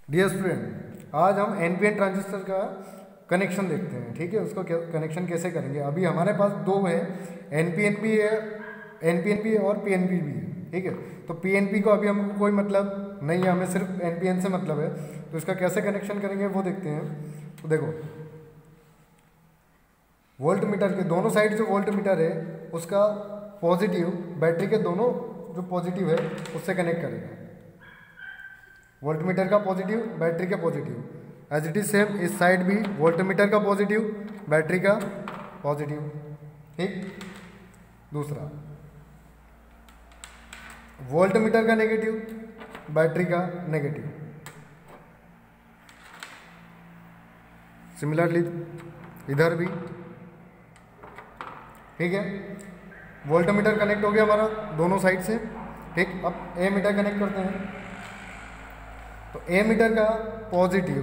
Dear student, आज हम NPN transistor का कनेक्शन देखते हैं। ठीक है, उसको कनेक्शन कैसे करेंगे। अभी हमारे पास दो है, एनपीएन भी है, एनपीएन भी और पीएनपी भी है। ठीक है, तो पीएनपी को अभी हमको कोई मतलब नहीं है, हमें सिर्फ एनपीएन से मतलब है। तो इसका कैसे कनेक्शन करेंगे वो देखते हैं। तो देखो, वोल्ट मीटर के दोनों साइड जो वोल्ट मीटर है उसका पॉजिटिव बैटरी के दोनों जो पॉजिटिव है उससे कनेक्ट करेंगे। वोल्ट मीटर का पॉजिटिव बैटरी के positive as it is same. इस साइड भी वोल्ट मीटर का पॉजिटिव बैटरी का पॉजिटिव। ठीक, दूसरा वोल्ट मीटर का नेगेटिव बैटरी का नेगेटिव। सिमिलरली इधर भी। ठीक है, वोल्ट मीटर कनेक्ट हो गया हमारा दोनों साइड से। ठीक, अब ए मीटर कनेक्ट करते हैं। तो ए मीटर का पॉजिटिव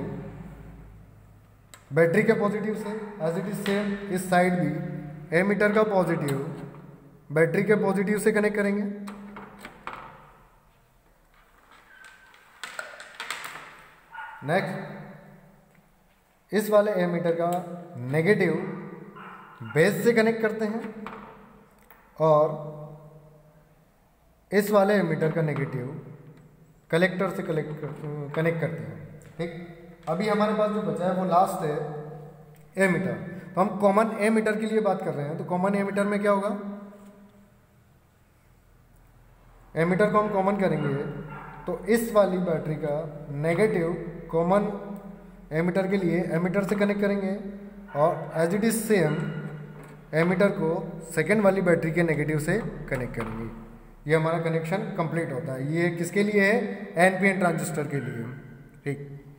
बैटरी के पॉजिटिव से एज इट इज सेम। इस साइड भी ए मीटर का पॉजिटिव बैटरी के पॉजिटिव से कनेक्ट करेंगे। नेक्स्ट, इस वाले ए मीटर का नेगेटिव बेस से कनेक्ट करते हैं और इस वाले ए मीटर का नेगेटिव कलेक्टर से कनेक्ट करते हैं। ठीक, अभी हमारे पास जो बचा है वो लास्ट है ए मीटर। तो हम कॉमन ए मीटर के लिए बात कर रहे हैं। तो कॉमन ए मीटर में क्या होगा, ए मीटर को हम कॉमन करेंगे तो इस वाली बैटरी का नेगेटिव कॉमन ए मीटर के लिए ए मीटर से कनेक्ट करेंगे और as it is same ammeter को सेकेंड वाली बैटरी के नेगेटिव से कनेक्ट करेंगे। ये हमारा कनेक्शन कंप्लीट होता है। ये किसके लिए है, एनपीएन ट्रांजिस्टर के लिए। ठीक।